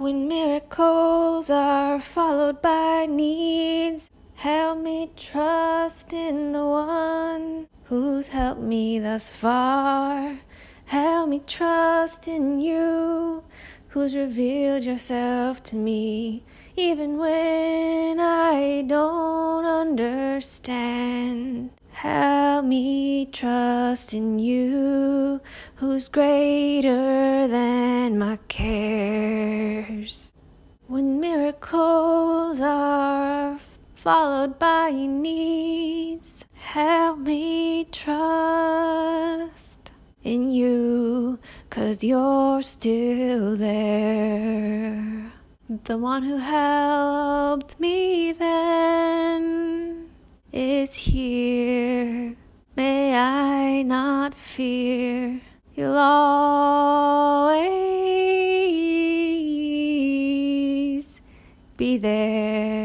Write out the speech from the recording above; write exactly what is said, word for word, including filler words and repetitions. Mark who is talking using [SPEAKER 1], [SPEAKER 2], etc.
[SPEAKER 1] When miracles are followed by needs, help me trust in the one who's helped me thus far. Help me trust in you, who's revealed yourself to me, even when I don't understand. Help me trust in you, who's greater than my cares. When miracles are followed by needs, help me trust in you, 'cause you're still there. The one who helped me then is here. May I not fear, you'll always be there.